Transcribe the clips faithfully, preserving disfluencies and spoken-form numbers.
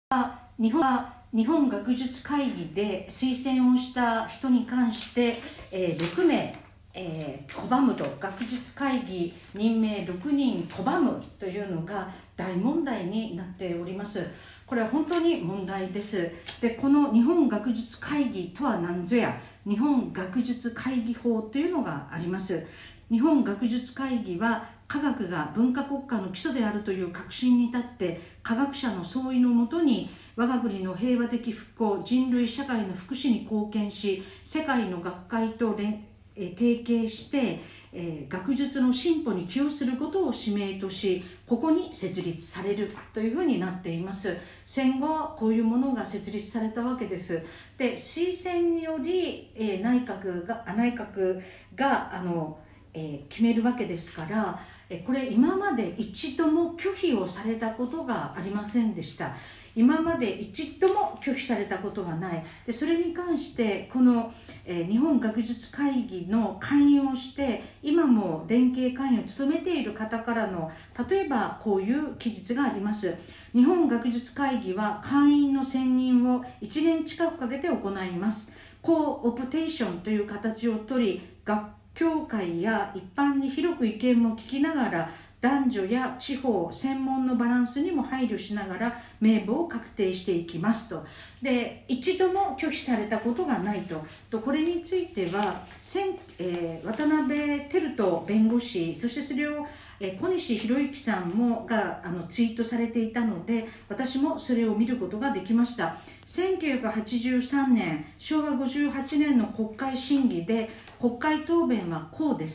日本は日本学術会議で推薦をした人に関して、えー、ろくめい、えー、拒むと、学術会議任命ろくにん拒むというのが大問題になっております。これは本当に問題です。で、この日本学術会議とは何ぞや、日本学術会議法というのがあります。日本学術会議は科学が文化国家の基礎であるという確信に立って、科学者の総意のもとに我が国の平和的復興、人類社会の福祉に貢献し、世界の学会と連提携して、えー、学術の進歩に寄与することを使命とし、ここに設立されるというふうになっています。戦後こういうものが設立されたわけです。で、推薦により、えー、内閣が内閣があの、えー、決めるわけですから、えー、これ今まで一度も拒否をされたことがありませんでした。今まで一度も拒否されたことがない。で、それに関してこの、えー、日本学術会議の会員をして今も連携会員を務めている方からの、例えばこういう記述があります。日本学術会議は会員の選任をいちねん近くかけて行います。コーオプテーションという形をとり、学協会や一般に広く意見も聞きながら、男女や地方専門のバランスにも配慮しながら名簿を確定していきますと。で、一度も拒否されたことがないと。とこれについては、えー、渡辺照人弁護士、そしてそれを、えー、小西博之さんもがあのツイートされていたので、私もそれを見ることができました。せんきゅうひゃくはちじゅうさんねん、しょうわごじゅうはちねんの国会審議で、国会答弁はこうです。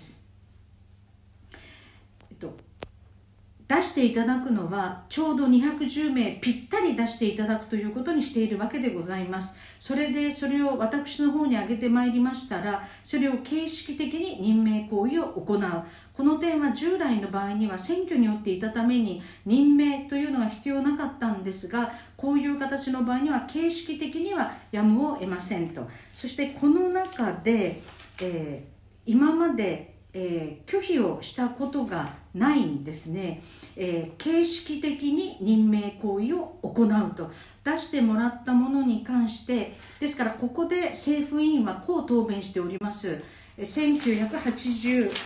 えっと出していただくのはちょうどにひゃくじゅうめいぴったり出していただくということにしているわけでございます。それでそれを私の方に挙げてまいりましたら、それを形式的に任命行為を行う。この点は従来の場合には選挙によっていたために任命というのが必要なかったんですが、こういう形の場合には形式的にはやむを得ませんと。そしてこの中で、えー、今までえー、拒否をしたことがないんですね。えー、形式的に任命行為を行うと出してもらったものに関して、ですからここで政府委員はこう答弁しております。せんきゅうひゃくはちじゅう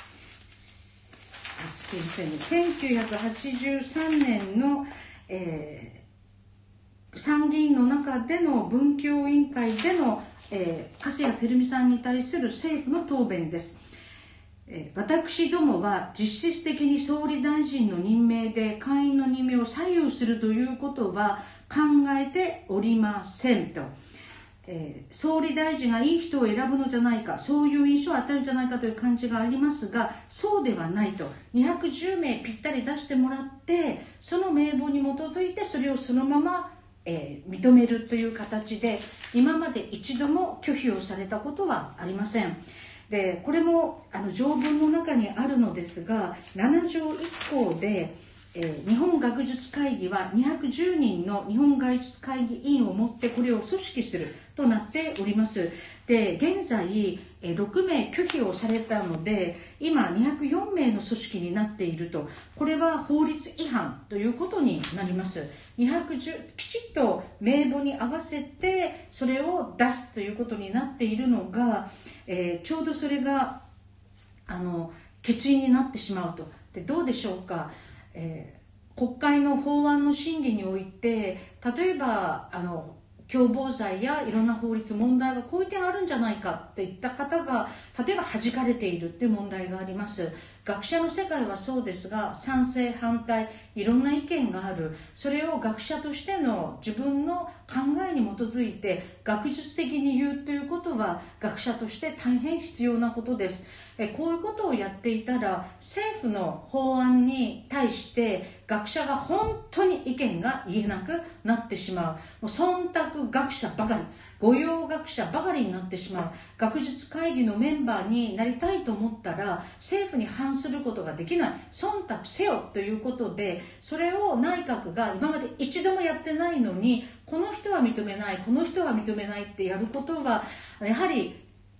すいませんね、せんきゅうひゃくはちじゅうさんねんの、えー、参議院の中での文教委員会での、えー、粕谷照美さんに対する政府の答弁です。私どもは実質的に総理大臣の任命で会員の任命を左右するということは考えておりませんと、えー、総理大臣がいい人を選ぶのじゃないか、そういう印象を与えるんじゃないかという感じがありますが、そうではないと。にひゃくじゅうめいぴったり出してもらって、その名簿に基づいてそれをそのまま、えー、認めるという形で、今まで一度も拒否をされたことはありません。で、これもあの条文の中にあるのですが、ななじょういっこうで、えー、日本学術会議はにひゃくじゅうにんの日本学術会議委員をもってこれを組織するとなっております。で、現在、えー、ろくめい拒否をされたので、今にひゃくよんめいの組織になっていると。これは法律違反ということになります。にひゃくじゅうきちっと名簿に合わせてそれを出すということになっているのが、えー、ちょうどそれがあの欠員になってしまうと。で、どうでしょうか、えー、国会の法案の審議において、例えばあの共謀罪やいろんな法律問題がこういう点あるんじゃないかっていった方が例えば弾かれているっていう問題があります。学者の世界はそうですが、賛成反対いろんな意見がある。それを学者としての自分の考えに基づいて学術的に言うということは学者として大変必要なことです。えこういうことをやっていたら、政府の法案に対して学者が本当に意見が言えなくなってしまう。もう忖度学者ばかり、御用学者ばかりになってしまう。学術会議のメンバーになりたいと思ったら政府に反することができない、忖度せよということで、それを内閣が今まで一度もやってないのに、この人は認めない、この人は認めないってやることはやはり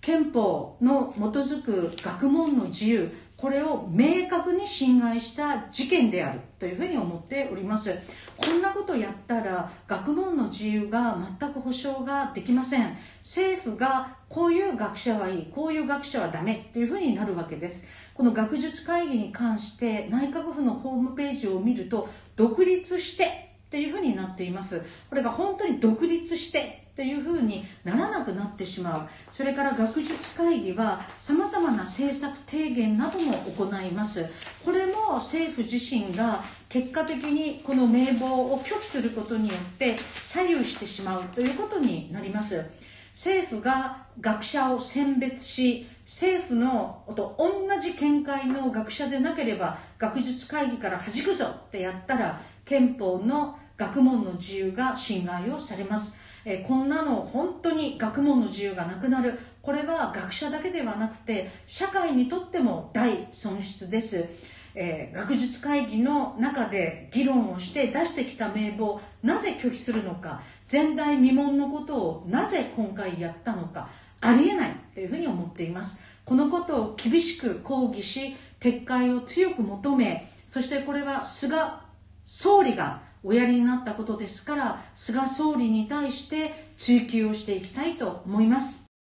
憲法の基づく学問の自由、これを明確に侵害した事件であるというふうに思っております。こんなことやったら学問の自由が全く保障ができません。政府がこういう学者はいい、こういう学者はダメというふうになるわけです。この学術会議に関して内閣府のホームページを見ると、独立してっていうふうになっています。これが本当に独立してっていうふうにならなくなってしまう。それから学術会議はさまざまな政策提言なども行います。これも政府自身が結果的にこの名簿を拒否することによって左右してしまうということになります。政府が学者を選別し、政府のと同じ見解の学者でなければ学術会議から弾くぞってやったら、憲法の学問の自由が侵害をされます。えー、こんなの本当に学問の自由がなくなる。これは学者だけではなくて社会にとっても大損失です。えー、学術会議の中で議論をして出してきた名簿をなぜ拒否するのか、前代未聞のことをなぜ今回やったのか、ありえないというふうに思っています。このことを厳しく抗議し、撤回を強く求め、そしてこれは菅総理がおやりになったことですから、菅総理に対して追及をしていきたいと思います。